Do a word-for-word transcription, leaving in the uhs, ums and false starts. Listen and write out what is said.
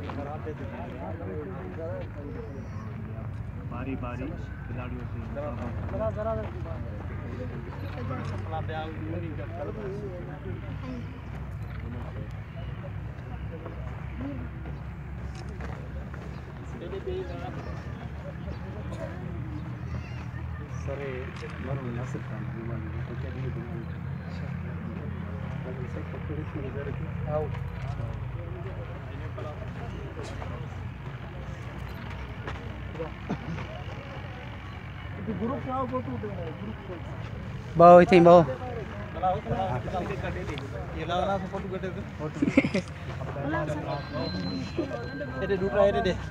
बारी बारी खिलाड़ियों से सर मरो नसर का विमान को क्या नहीं दूंगा लेकिन सब पकड़े से इधर आओ itu guru sao go tu deh guru bao thì bao ये लाना फोटो कटे दे फोटो ये दूसरा ये दे